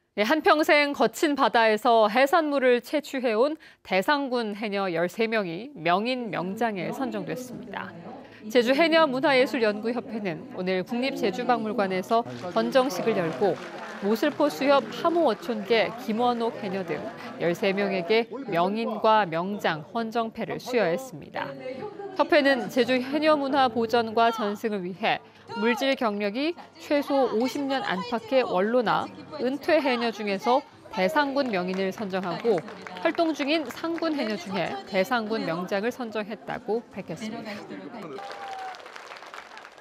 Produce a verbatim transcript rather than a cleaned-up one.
네, 한평생 거친 바다에서 해산물을 채취해온 대상군 해녀 열세 명이 명인 명장에 선정됐습니다. 제주해녀문화예술연구협회는 오늘 국립제주박물관에서 헌정식을 열고 모슬포 수협 하모어촌계 김원옥 해녀 등 열세 명에게 명인과 명장, 헌정패를 수여했습니다. 협회는 제주 해녀문화 보전과 전승을 위해 물질 경력이 최소 오십 년 안팎의 원로나 은퇴 해녀 중에서 대상군 명인을 선정하고 활동 중인 상군 해녀 중에 대상군 명장을 선정했다고 밝혔습니다.